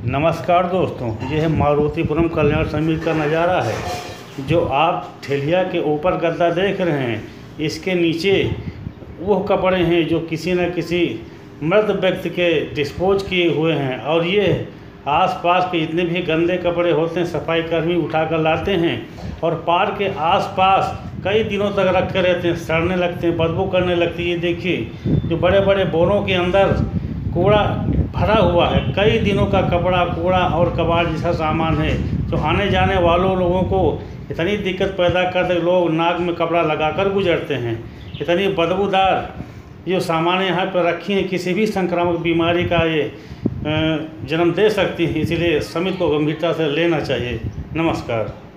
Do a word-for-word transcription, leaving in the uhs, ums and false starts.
नमस्कार दोस्तों, ये है मारुतिपुरम कल्याण समिति का नज़ारा है। जो आप ठेलिया के ऊपर गद्दा देख रहे हैं, इसके नीचे वो कपड़े हैं जो किसी न किसी मृत व्यक्ति के डिस्पोज किए हुए हैं। और ये आसपास के जितने भी गंदे कपड़े होते हैं सफाई कर्मी उठा कर लाते हैं और पार्क के आसपास कई दिनों तक रखे रहते हैं, सड़ने लगते हैं, बदबू करने लगती है। ये देखिए, जो बड़े बड़े बोरों के अंदर कूड़ा भरा हुआ है, कई दिनों का कपड़ा, कूड़ा और कबाड़ जैसा सामान है जो आने जाने वालों लोगों को इतनी दिक्कत पैदा करते, लोग नाक में कपड़ा लगाकर गुजरते हैं। इतनी बदबूदार जो सामान यहाँ पर रखी हैं, किसी भी संक्रामक बीमारी का ये जन्म दे सकती हैं, इसीलिए समिति को गंभीरता से लेना चाहिए। नमस्कार।